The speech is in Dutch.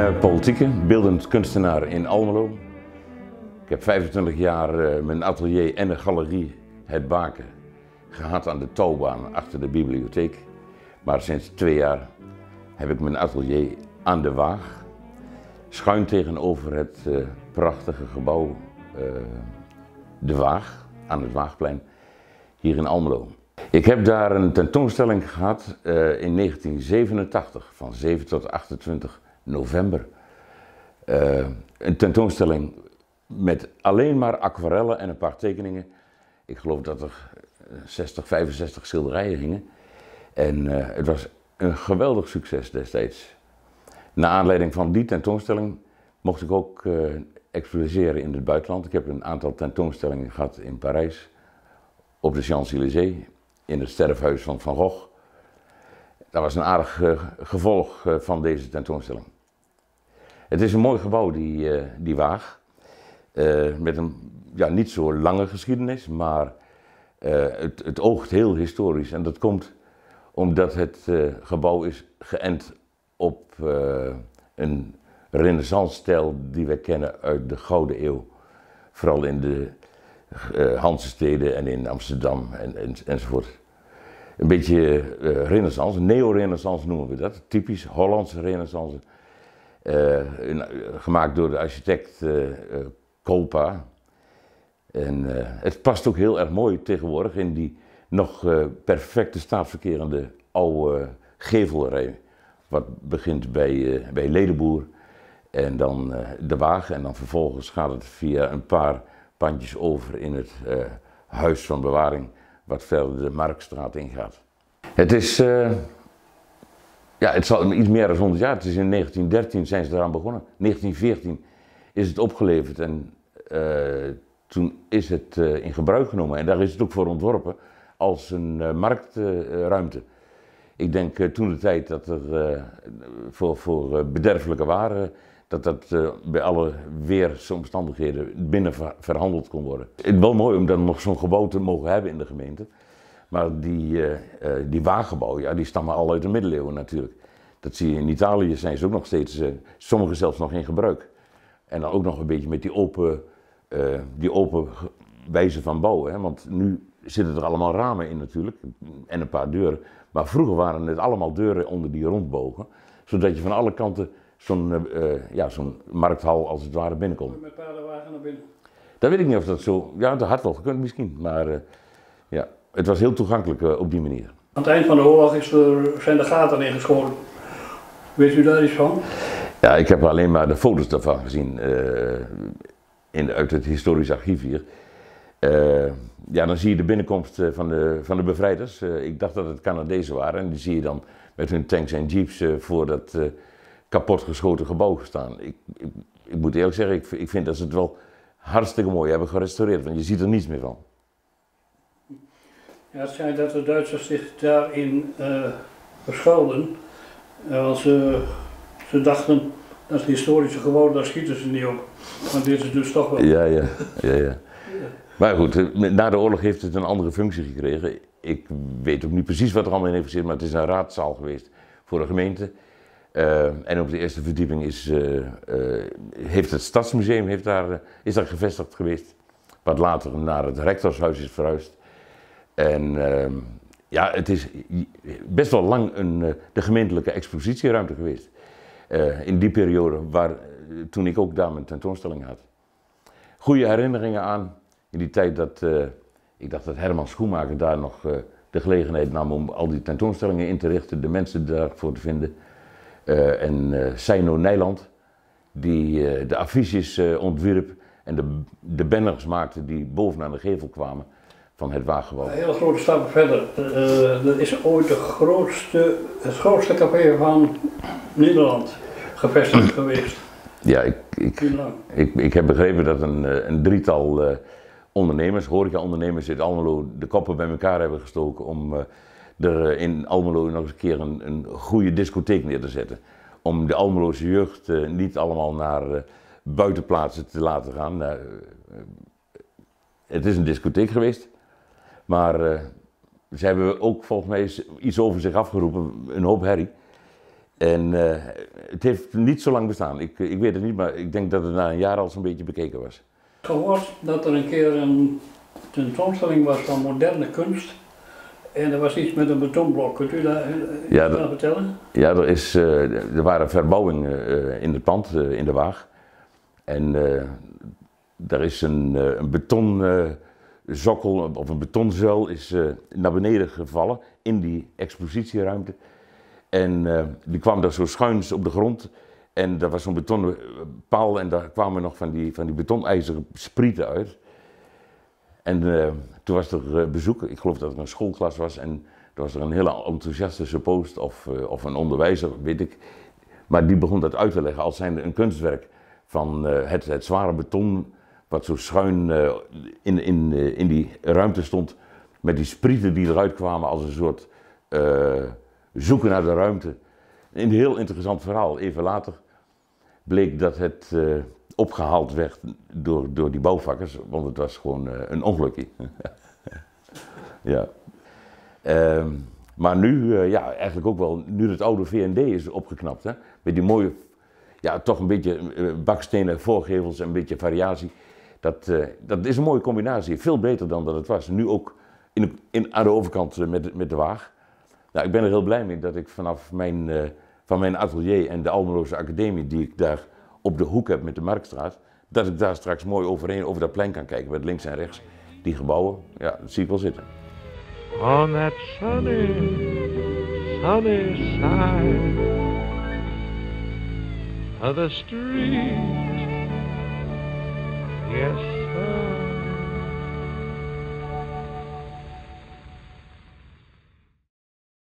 Paul Tieke, beeldend kunstenaar in Almelo. Ik heb 25 jaar mijn atelier en een galerie Het Baken gehad aan de touwbaan achter de bibliotheek. Maar sinds 2 jaar heb ik mijn atelier aan de Waag, schuin tegenover het prachtige gebouw De Waag, aan het Waagplein, hier in Almelo. Ik heb daar een tentoonstelling gehad in 1987, van 7 tot 28 november. Een tentoonstelling met alleen maar aquarellen en een paar tekeningen. Ik geloof dat er 60, 65 schilderijen hingen. En het was een geweldig succes destijds. Naar aanleiding van die tentoonstelling mocht ik ook exposeren in het buitenland. Ik heb een aantal tentoonstellingen gehad in Parijs, op de Champs-Élysées, in het sterfhuis van Van Gogh. Dat was een aardig gevolg van deze tentoonstelling. Het is een mooi gebouw, die Waag, met een niet zo lange geschiedenis, maar het oogt heel historisch. En dat komt omdat het gebouw is geënt op een renaissance-stijl die we kennen uit de Gouden Eeuw. Vooral in de Hanzesteden en in Amsterdam enzovoort. Een beetje renaissance, neo-renaissance noemen we dat, typisch Hollandse renaissance. Gemaakt door de architect Kolpa. En het past ook heel erg mooi tegenwoordig in die nog perfecte staat verkerende oude gevelrij. Wat begint bij Ledeboer en dan de Waag en dan vervolgens gaat het via een paar pandjes over in het huis van bewaring wat verder de Marktstraat ingaat. Het is, het zal iets meer dan 100 jaar, het is in 1913 zijn ze eraan begonnen. 1914 is het opgeleverd en toen is het in gebruik genomen en daar is het ook voor ontworpen als een marktruimte. Ik denk toen de tijd dat er voor bederfelijke waren, dat bij alle weersomstandigheden binnen verhandeld kon worden. Het is wel mooi om dan nog zo'n gebouw te mogen hebben in de gemeente. Maar die waaggebouwen, die stammen al uit de middeleeuwen natuurlijk. Dat zie je in Italië, zijn ze ook nog steeds, sommige zelfs nog in gebruik. En dan ook nog een beetje met die open wijze van bouwen. Hè? Want nu zitten er allemaal ramen in natuurlijk en een paar deuren. Maar vroeger waren het allemaal deuren onder die rondbogen. Zodat je van alle kanten zo'n markthal als het ware binnenkomt. Met paardenwagen naar binnen? Dat weet ik niet of dat zo, dat had wel gekund misschien. Maar het was heel toegankelijk op die manier. Aan het eind van de oorlog zijn de gaten ingeschoten. Weet u daar iets van? Ja, ik heb alleen maar de foto's daarvan gezien uit het historisch archief hier. Dan zie je de binnenkomst van de bevrijders. Ik dacht dat het Canadezen waren en die zie je dan met hun tanks en jeeps voor dat kapotgeschoten gebouw staan. Ik moet eerlijk zeggen, ik vind dat ze het wel hartstikke mooi hebben gerestaureerd, want je ziet er niets meer van. Ja, het schijnt dat de Duitsers zich daarin verschuilden. Want ze dachten dat historische gebouwen, daar schieten ze niet op. Maar dit is dus toch wel. Ja. Maar goed, na de oorlog heeft het een andere functie gekregen. Ik weet ook niet precies wat er allemaal in heeft gezeten, maar het is een raadzaal geweest voor de gemeente. En op de eerste verdieping heeft het Stadsmuseum is daar gevestigd geweest. Wat later naar het rectorshuis is verhuisd. En het is best wel lang de gemeentelijke expositieruimte geweest. In die periode toen ik ook daar mijn tentoonstelling had. Goede herinneringen aan. In die tijd ik dacht dat Herman Schoenmaker daar nog de gelegenheid nam om al die tentoonstellingen in te richten, de mensen daarvoor te vinden. En Seino Nijland, die de affiches ontwierp en de banners maakte die bovenaan de gevel kwamen van het Waaggebouw. Een hele grote stap verder. Dat is ooit het grootste café van Nederland gevestigd geweest. Ja, ik heb begrepen dat een drietal ondernemers, horeca-ondernemers uit Almelo, de koppen bij elkaar hebben gestoken om er in Almelo nog eens een keer een goede discotheek neer te zetten. Om de Almeloze jeugd niet allemaal naar buitenplaatsen te laten gaan. Het is een discotheek geweest, maar ze hebben ook volgens mij iets over zich afgeroepen, een hoop herrie. En het heeft niet zo lang bestaan. Ik weet het niet, maar ik denk dat het na een jaar al zo'n beetje bekeken was. Ik heb gehoord dat er een keer een tentoonstelling was van moderne kunst. En er was iets met een betonblok. Kunt u daar iets van vertellen? Ja, er waren verbouwingen in het pand, in de Waag. En daar is een betonsokkel of een betonzuil is naar beneden gevallen in die expositieruimte. En die kwam daar zo schuins op de grond. En daar was zo'n betonnen paal en daar kwamen nog van die betonijzeren sprieten uit. En toen was er bezoek, ik geloof dat het een schoolklas was en er was er een hele enthousiaste suppost of een onderwijzer, weet ik. Maar die begon dat uit te leggen als zijnde een kunstwerk van het zware beton wat zo schuin in die ruimte stond met die sprieten die eruit kwamen als een soort zoeken naar de ruimte. Een heel interessant verhaal. Even later bleek dat het opgehaald werd door die bouwvakkers, want het was gewoon een ongelukje. Ja. Maar nu, ja, eigenlijk ook wel, nu het oude V&D is opgeknapt, hè, met die mooie, ja, toch een beetje bakstenen voorgevels en een beetje variatie. Dat is een mooie combinatie, veel beter dan dat het was. Nu ook aan de overkant met de Waag. Nou, ik ben er heel blij mee dat ik van mijn atelier en de Almeloze Academie, die ik daar op de hoek heb met de Marktstraat, dat ik daar straks mooi over dat plein kan kijken met links en rechts die gebouwen. Ja, dat zie ik wel zitten. On that sunny side of the street, yes,